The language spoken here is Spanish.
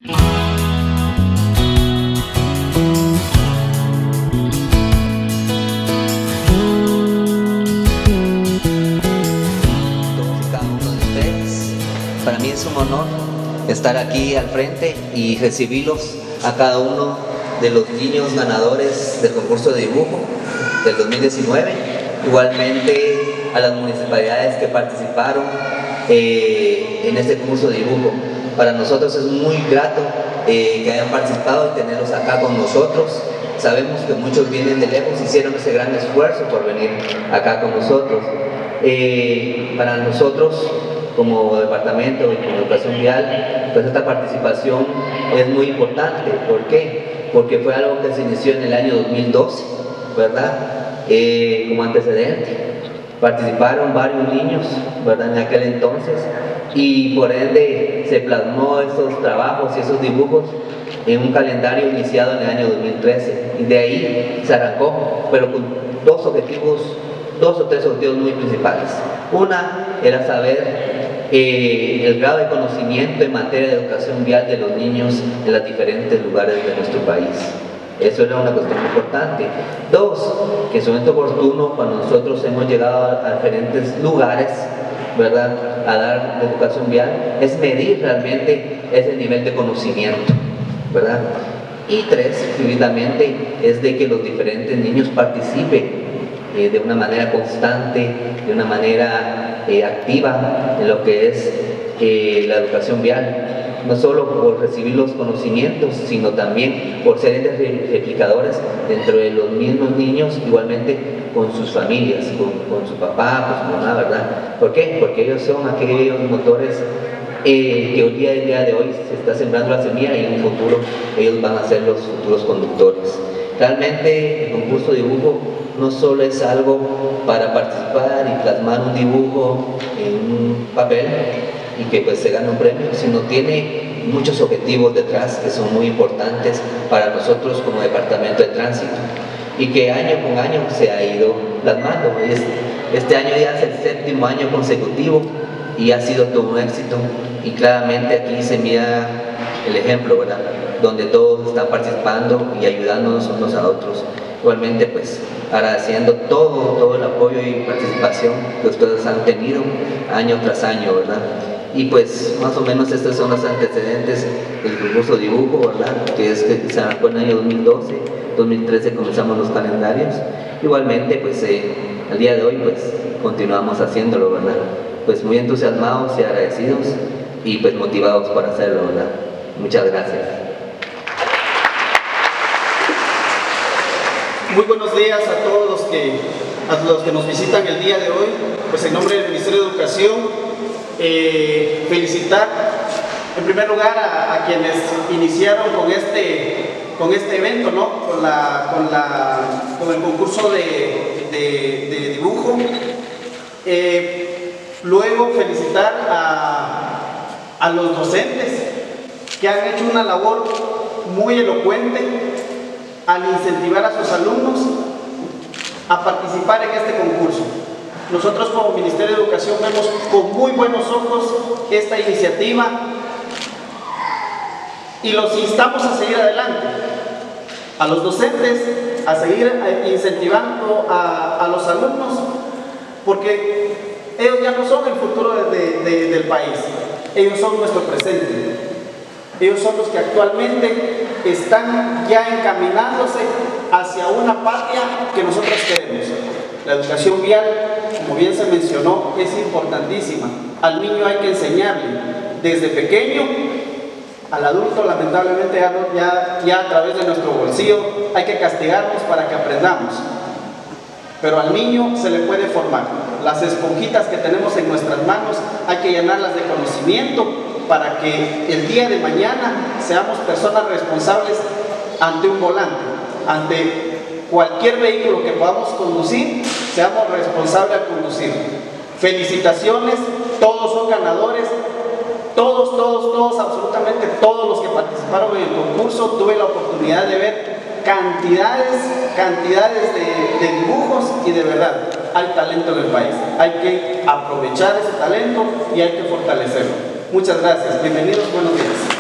Para mí es un honor estar aquí al frente y recibirlos a cada uno de los niños ganadores del concurso de dibujo del 2019, igualmente a las municipalidades que participaron en este concurso de dibujo. Para nosotros es muy grato que hayan participado y tenerlos acá con nosotros. Sabemos que muchos vienen de lejos, hicieron ese gran esfuerzo por venir acá con nosotros. Para nosotros, como departamento y como educación vial, pues esta participación es muy importante. ¿Por qué? Porque fue algo que se inició en el año 2012, ¿verdad? Como antecedente. Participaron varios niños, ¿verdad? En aquel entonces, y por ende se plasmó esos trabajos y esos dibujos en un calendario iniciado en el año 2013, y de ahí se arrancó, pero con dos o tres objetivos muy principales. Una era saber el grado de conocimiento en materia de educación vial de los niños en los diferentes lugares de nuestro país. Eso era una cuestión importante. Dos, que en su momento oportuno, cuando nosotros hemos llegado a diferentes lugares, ¿verdad?, a dar educación vial, es medir realmente ese nivel de conocimiento, ¿verdad? Y tres, vividamente, es de que los diferentes niños participen de una manera constante, de una manera activa en lo que es la educación vial, no solo por recibir los conocimientos, sino también por ser replicadores dentro de los mismos niños, igualmente con sus familias, con su papá, con su mamá, ¿verdad? ¿Por qué? Porque ellos son aquellos motores que hoy día de hoy se está sembrando la semilla, y en un futuro ellos van a ser los futuros conductores. Realmente el concurso de dibujo no solo es algo para participar y plasmar un dibujo en un papel y que pues se gane un premio, sino tiene muchos objetivos detrás que son muy importantes para nosotros como Departamento de Tránsito, y que año con año se ha ido plasmando. Este año ya es el 7º año consecutivo y ha sido todo un éxito, y claramente aquí se mira el ejemplo, ¿verdad?, donde todos están participando y ayudándonos unos a otros. Igualmente, pues agradeciendo todo el apoyo y participación que ustedes han tenido año tras año, ¿verdad? Y pues más o menos estos son los antecedentes del concurso de dibujo, ¿verdad?, que es que se arrancó en el año 2012, 2013 comenzamos los calendarios. Igualmente, pues al día de hoy pues continuamos haciéndolo, ¿verdad? Pues muy entusiasmados y agradecidos, y pues motivados para hacerlo, ¿verdad? Muchas gracias. Muy buenos días a todos los que nos visitan el día de hoy. Pues en nombre del Ministerio de Educación, felicitar en primer lugar a quienes iniciaron con este evento, ¿no?, con el concurso de dibujo. Luego felicitar a los docentes que han hecho una labor muy elocuente al incentivar a sus alumnos a participar en este concurso. Nosotros como Ministerio de Educación vemos con muy buenos ojos esta iniciativa y los instamos a seguir adelante, a los docentes a seguir incentivando a los alumnos, porque ellos ya no son el futuro del país, ellos son nuestro presente. Ellos son los que actualmente están ya encaminándose hacia una patria que nosotros queremos. La educación vial, como bien se mencionó, es importantísima. Al niño hay que enseñarle desde pequeño, al adulto lamentablemente ya a través de nuestro bolsillo hay que castigarnos para que aprendamos. Pero al niño se le puede formar. Las esponjitas que tenemos en nuestras manos hay que llenarlas de conocimiento, para que el día de mañana seamos personas responsables ante un volante, ante cualquier vehículo que podamos conducir, seamos responsables al conducir. Felicitaciones, todos son ganadores, todos, absolutamente todos los que participaron en el concurso. Tuve la oportunidad de ver cantidades de dibujos, y de verdad hay talento en el país. Hay que aprovechar ese talento y hay que fortalecerlo. Muchas gracias, bienvenidos, buenos días.